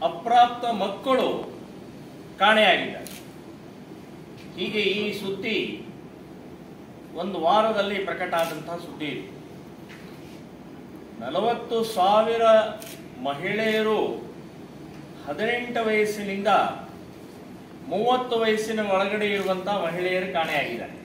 ಅಪ್ರಾಪ್ತ ಮಕ್ಕಳು ಕಾಣೆಯಾಗಿದ್ದಾರೆ. ಹೀಗೆ ಈ ಸುದ್ದಿ ಒಂದು ವಾರದಲ್ಲಿ ಪ್ರಕಟ ಆದಂತಹ ಸುದ್ದಿ ಇದೆ. 40,000 ಮಹಿಳೆಯರು 18 ವಯಸ್ಸಿನಿಂದ 30 ವಯಸ್ಸಿನ ಒಳಗಡೆ ಇರುವಂತಹ ಮಹಿಳೆಯರು ಕಾಣೆಯಾಗಿದ್ದಾರೆ.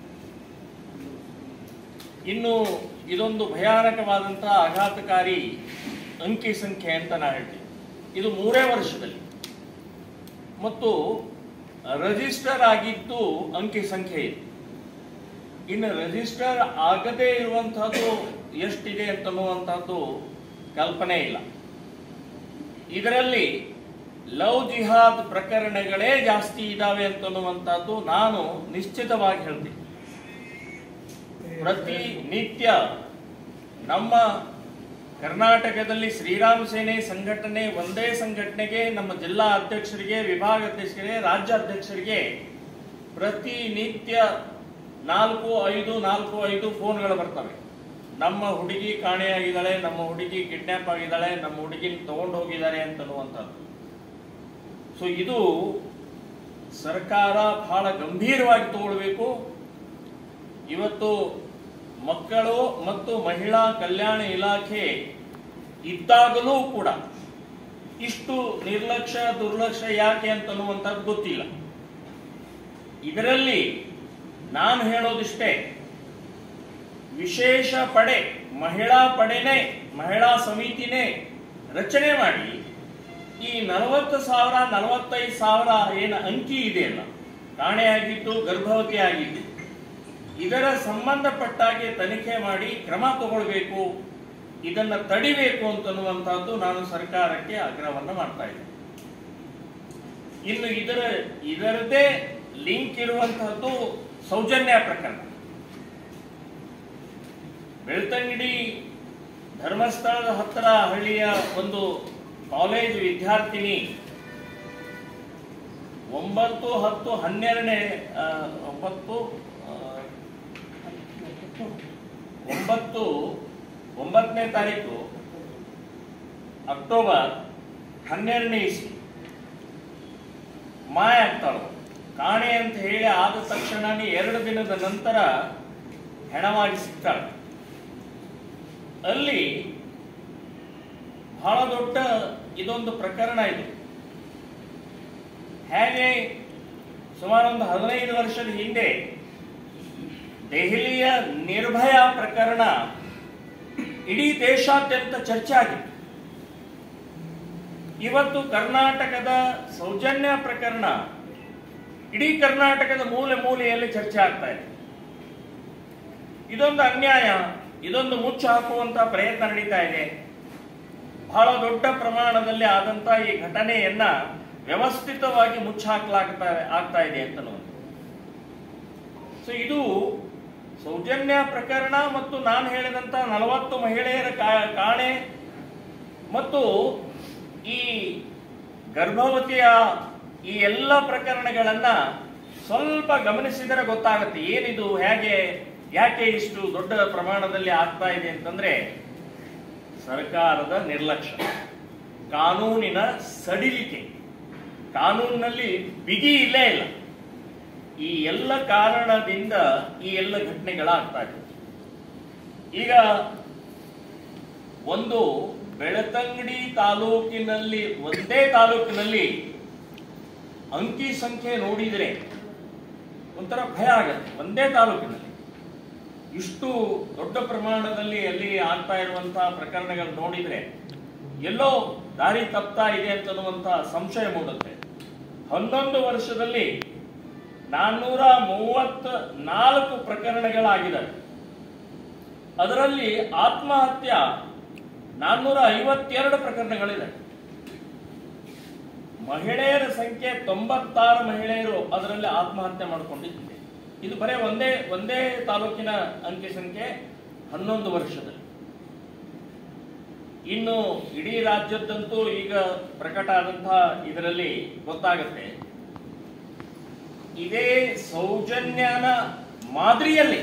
ಇನ್ನು ಇದೊಂದು ಭಯಾನಕವಾದಂತಹ ಆಘಾತಕಾರಿ ಅಂಕಿ ಸಂಖ್ಯೆ ಅಂತ ನಾನು ಹೇಳ್ತೀನಿ. ಇದು 3 ವರ್ಷದಲ್ಲಿ ಮತ್ತು ರಿಜಿಸ್ಟರ್ ಆಗಿದ್ದು ಅಂಕಿ ಸಂಖ್ಯೆ ಇದೆ. ಇನ್ನು ರಿಜಿಸ್ಟರ್ ಆಗದೇ ಇರುವಂತಹದ್ದು ಎಷ್ಟಿದೆ ಅಂತನ್ನುವಂತಹದ್ದು ಕಲ್ಪನೆ ಇಲ್ಲ. ಇದರಲ್ಲಿ ಲವ್ ಜಿಹಾದ್ ಪ್ರಕರಣಗಳೇ ಜಾಸ್ತಿ ಇದಾವೆ ಅಂತನ್ನುವಂತಹದ್ದು ನಾನು ನಿಶ್ಚಿತವಾಗಿ ಹೇಳ್ತೀನಿ. ಪ್ರತಿನಿತ್ಯ ನಮ್ಮ ಕರ್ನಾಟಕದಲ್ಲಿ ಶ್ರೀರಾಮ ಸೇನೆ ಸಂಘಟನೆ ಒಂದೇ ಸಂಘಟನೆಗೆ ನಮ್ಮ ಜಿಲ್ಲಾ ಅಧ್ಯಕ್ಷರಿಗೆ, ವಿಭಾಗ ಅಧ್ಯಕ್ಷರಿಗೆ, ರಾಜ್ಯ ಅಧ್ಯಕ್ಷರಿಗೆ ಪ್ರತಿನಿತ್ಯ 4-5 ಫೋನ್ಗಳು ಬರ್ತವೆ. ನಮ್ಮ ಹುಡುಗಿ ಕಾಣೆಯಾಗಿದ್ದಾಳೆ, ನಮ್ಮ ಹುಡುಗಿ ಕಿಡ್ನಾಪ್ ಆಗಿದ್ದಾಳೆ, ನಮ್ಮ ಹುಡುಗಿನ ತಗೊಂಡು ಹೋಗಿದ್ದಾರೆ ಅಂತನ್ನುವಂಥದ್ದು. ಸೊ ಇದು ಸರ್ಕಾರ ಬಹಳ ಗಂಭೀರವಾಗಿ ತಗೊಳ್ಬೇಕು. ಇವತ್ತು ಮಕ್ಕಳು ಮತ್ತು ಮಹಿಳಾ ಕಲ್ಯಾಣ ಇಲಾಖೆ ಇದ್ದಾಗಲೂ ಕೂಡ ಇಷ್ಟು ನಿರ್ಲಕ್ಷ್ಯ ದುರ್ಲಕ್ಷ್ಯ ಯಾಕೆ ಅಂತನ್ನುವಂಥದ್ದು ಗೊತ್ತಿಲ್ಲ. ಇದರಲ್ಲಿ ನಾನು ಹೇಳೋದಿಷ್ಟೇ, ವಿಶೇಷ ಪಡೆ ಮಹಿಳಾ ಪಡೆನೇ ಮಹಿಳಾ ಸಮಿತಿನೇ ರಚನೆ ಮಾಡಿ ಈ 40,000 45,000 ಏನು ಅಂಕಿ ಇದೆಯಲ್ಲ, ಕಾಣೆಯಾಗಿದ್ದು ಗರ್ಭವತಿ ಆಗಿದ್ದು, ಇದರ ಸಂಬಂಧಪಟ್ಟಾಗೆ ತನಿಖೆ ಮಾಡಿ ಕ್ರಮ ತಗೊಳ್ಬೇಕು, ಇದನ್ನ ತಡಿಬೇಕು ಅಂತನ್ನುವಂತಹದ್ದು ನಾನು ಸರ್ಕಾರಕ್ಕೆ ಆಗ್ರಹವನ್ನು ಮಾಡ್ತಾ ಇದ್ದೇನೆ. ಇನ್ನು ಇದರದೇ ಲಿಂಕ್ ಇರುವಂತಹದ್ದು ಸೌಜನ್ಯ ಪ್ರಕರಣ. ಬೆಳ್ತಂಗಡಿ ಧರ್ಮಸ್ಥಳದ ಹತ್ತಿರ ಹಳ್ಳಿಯ ಒಂದು ಕಾಲೇಜ್ ವಿದ್ಯಾರ್ಥಿನಿ 9ನೇ ತಾರೀಕು ಅಕ್ಟೋಬರ್ 12ನೇ ಇಸ್ವಿ ಮಾಯ ಆಗ್ತಾಳು. ಕಾಣೆ ಅಂತ ಹೇಳಿ ಆದ ತಕ್ಷಣನೇ 2 ದಿನದ ನಂತರ ಹೆಣವಾಗಿ ಸಿಗ್ತಾಳೆ. ಅಲ್ಲಿ ಬಹಳ ದೊಡ್ಡ ಇದೊಂದು ಪ್ರಕರಣ ಇದು. ಹೇಗೆ ಸುಮಾರು ಒಂದು 15 ವರ್ಷದ ಹಿಂದೆ ದೆಹಲಿಯ ನಿರ್ಭಯ ಪ್ರಕರಣ ಇಡೀ ದೇಶಾದ್ಯಂತ ಚರ್ಚೆ ಆಗಿತ್ತು. ಇವತ್ತು ಕರ್ನಾಟಕದ ಸೌಜನ್ಯ ಪ್ರಕರಣ ಇಡೀ ಕರ್ನಾಟಕದ ಮೂಲೆ ಮೂಲೆಯಲ್ಲಿ ಚರ್ಚೆ ಆಗ್ತಾ ಇದೆ. ಇದೊಂದು ಅನ್ಯಾಯ, ಇದೊಂದು ಮುಚ್ಚು ಹಾಕುವಂತಹ ಪ್ರಯತ್ನ ನಡೀತಾ ಇದೆ. ಬಹಳ ದೊಡ್ಡ ಪ್ರಮಾಣದಲ್ಲಿ ಆದಂತಹ ಈ ಘಟನೆಯನ್ನ ವ್ಯವಸ್ಥಿತವಾಗಿ ಆಗ್ತಾ ಇದೆ ಅಂತ ನೋಡಿ. ಸೊ ಇದು ಸೌಜನ್ಯ ಪ್ರಕರಣ ಮತ್ತು ನಾನು ಹೇಳಿದಂತ 40 ಮಹಿಳೆಯರ ಕಾಣೆ ಮತ್ತು ಈ ಗರ್ಭವತಿಯ ಈ ಎಲ್ಲ ಪ್ರಕರಣಗಳನ್ನ ಸ್ವಲ್ಪ ಗಮನಿಸಿದರೆ ಗೊತ್ತಾಗುತ್ತೆ ಏನಿದು, ಯಾಕೆ ಇಷ್ಟು ದೊಡ್ಡ ಪ್ರಮಾಣದಲ್ಲಿ ಆಗ್ತಾ ಇದೆ ಅಂತಂದ್ರೆ ಸರ್ಕಾರದ ನಿರ್ಲಕ್ಷ್ಯ, ಕಾನೂನಿನ ಸಡಿಲಿಕೆ, ಕಾನೂನಿನಲ್ಲಿ ಬಿಗಿ ಇಲ್ಲೇ ಇಲ್ಲ. ಈ ಎಲ್ಲ ಕಾರಣದಿಂದ ಈ ಎಲ್ಲ ಘಟನೆಗಳಾಗ್ತಾ ಇದೆ. ಈಗ ಒಂದು ಬೆಳ್ತಂಗಡಿ ತಾಲೂಕಿನಲ್ಲಿ, ಒಂದೇ ತಾಲೂಕಿನಲ್ಲಿ ಅಂಕಿ ಸಂಖ್ಯೆ ನೋಡಿದರೆ ಒಂಥರ ಭಯ ಆಗತ್ತೆ. ಒಂದೇ ತಾಲೂಕಿನಲ್ಲಿ ಇಷ್ಟು ದೊಡ್ಡ ಪ್ರಮಾಣದಲ್ಲಿ ಅಲ್ಲಿ ಆಗ್ತಾ ಇರುವಂತಹ ಪ್ರಕರಣಗಳು ನೋಡಿದ್ರೆ ಎಲ್ಲೋ ದಾರಿ ತಪ್ತಾ ಇದೆ ಅಂತನ್ನುವಂತಹ ಸಂಶಯ ಮೂಡುತ್ತೆ. 11 ವರ್ಷದಲ್ಲಿ 434 ಪ್ರಕರಣಗಳಾಗಿದ್ದಾವೆ. ಅದರಲ್ಲಿ ಆತ್ಮಹತ್ಯೆ 452 ಪ್ರಕರಣಗಳಿದೆ. ಮಹಿಳೆಯರ ಸಂಖ್ಯೆ 96 ಮಹಿಳೆಯರು ಅದರಲ್ಲಿ ಆತ್ಮಹತ್ಯೆ ಮಾಡಿಕೊಂಡಿದ್ದಾರೆ. ಇದು ಬರೀ ಒಂದೇ ತಾಲೂಕಿನ ಅಂಕಿ ಸಂಖ್ಯೆ 11 ವರ್ಷದಲ್ಲಿ. ಇನ್ನು ಇಡೀ ರಾಜ್ಯದಂತೂ ಈಗ ಪ್ರಕಟ ಆದಂತಹ ಇದರಲ್ಲಿ ಗೊತ್ತಾಗುತ್ತೆ. ಇದೇ ಸೌಜನ್ಯನ ಮಾದರಿಯಲ್ಲಿ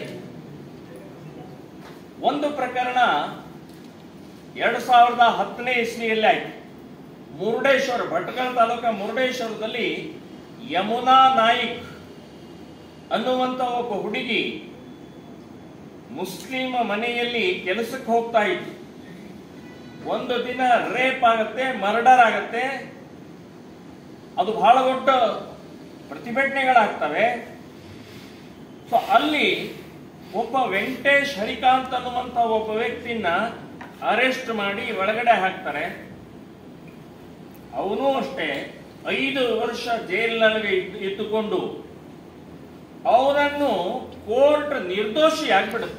ಒಂದು ಪ್ರಕರಣ 2010ನೇ ಇಸ್ವಿಯಲ್ಲಿ ಆಯ್ತು. ಮುರುಡೇಶ್ವರ, ಭಟ್ಕಳ ತಾಲೂಕ ಮುರುಡೇಶ್ವರದಲ್ಲಿ ಯಮುನಾ ನಾಯಿಕ್ ಅನ್ನುವಂತ ಒಬ್ಬ ಹುಡುಗಿ ಮುಸ್ಲಿಂ ಮನೆಯಲ್ಲಿ ಕೆಲಸಕ್ಕೆ ಹೋಗ್ತಾ ಇತ್ತು. ಒಂದು ದಿನ ರೇಪ್ ಆಗತ್ತೆ, ಮರ್ಡರ್ ಆಗತ್ತೆ. ಅದು ಬಹಳ ದೊಡ್ಡ ಪ್ರತಿಭಟನೆಗಳಾಗ್ತವೆ. ಸೊ ಅಲ್ಲಿ ಒಬ್ಬ ವೆಂಕಟೇಶ್ ಹರಿಕಾಂತ್ ಅನ್ನುವಂತ ಒಬ್ಬ ವ್ಯಕ್ತಿನ ಅರೆಸ್ಟ್ ಮಾಡಿ ಒಳಗಡೆ ಹಾಕ್ತಾರೆ. ಅವನು ಅಷ್ಟೇ 5 ವರ್ಷ ಜೈಲಿನಲ್ಲಿ ಇಟ್ಟುಕೊಂಡು ಅವರನ್ನು ಕೋರ್ಟ್ ನಿರ್ದೋಷಿಯಾಗ್ಬಿಡುತ್ತೆ.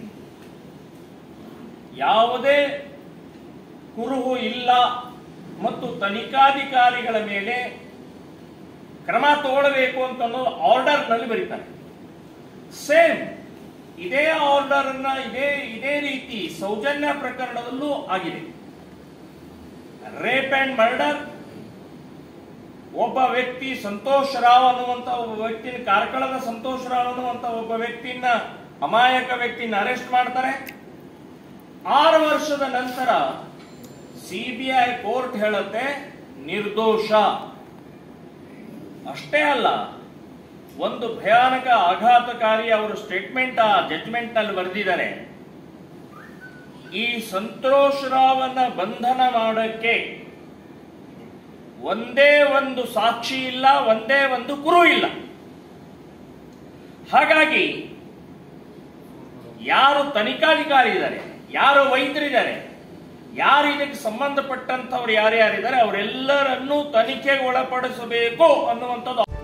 ಯಾವುದೇ ಕುರುಹು ಇಲ್ಲ ಮತ್ತು ತನಿಖಾಧಿಕಾರಿಗಳ ಮೇಲೆ ಕ್ರಮ ತಗೊಳ್ಳಬೇಕು ಅಂತ ಆರ್ಡರ್ ನಲ್ಲಿ ಬರೀತಾರೆ. ಸೇಮ್ ಇದೇ ಆರ್ಡರ್ ಅನ್ನ ಇದೇ ರೀತಿ ಸೌಜನ್ಯ ಪ್ರಕರಣದಲ್ಲೂ ಆಗಿದೆ. Rape and murder. ಒಬ್ಬ ವ್ಯಕ್ತಿ ಸಂತೋಷ್ ರಾವ್ ಅನ್ನುವಂತ ಒಬ್ಬ ವ್ಯಕ್ತಿನ, ಕಾರ್ಕಳದ ಸಂತೋಷ್ ರಾವ್ ಅನ್ನುವಂತ ಒಬ್ಬ ವ್ಯಕ್ತಿನ, ಅಮಾಯಕ ವ್ಯಕ್ತಿನ ಅರೆಸ್ಟ್ ಮಾಡ್ತಾರೆ. 6 ವರ್ಷದ ನಂತರ ಸಿಬಿಐ ಕೋರ್ಟ್ ಹೇಳುತ್ತೆ ನಿರ್ದೋಷ. ಅಷ್ಟೇ ಅಲ್ಲ, ಒಂದು ಭಯಾನಕ ಆಘಾತಕಾರಿ ಅವರು ಸ್ಟೇಟ್ಮೆಂಟ್ ಆ ಜಡ್ಜ್ಮೆಂಟ್ ನಲ್ಲಿ ಬರೆದಿದ್ದಾರೆ. ಈ ಸಂತೋಷ್ ರಾವನ್ನ ಬಂಧನ ಮಾಡಕ್ಕೆ ಒಂದೇ ಒಂದು ಸಾಕ್ಷಿ ಇಲ್ಲ, ಒಂದೇ ಒಂದು ಕುರು ಇಲ್ಲ. ಹಾಗಾಗಿ ಯಾರು ತನಿಖಾಧಿಕಾರಿ ಇದ್ದಾರೆ, ಯಾರು ವೈದ್ಯರಿದ್ದಾರೆ, ಯಾರು ಇದಕ್ಕೆ ಸಂಬಂಧಪಟ್ಟಂತವ್ರು ಯಾರ್ಯಾರಿದ್ದಾರೆ ಅವರೆಲ್ಲರನ್ನೂ ತನಿಖೆಗೆ ಒಳಪಡಿಸಬೇಕು ಅನ್ನುವಂಥದ್ದು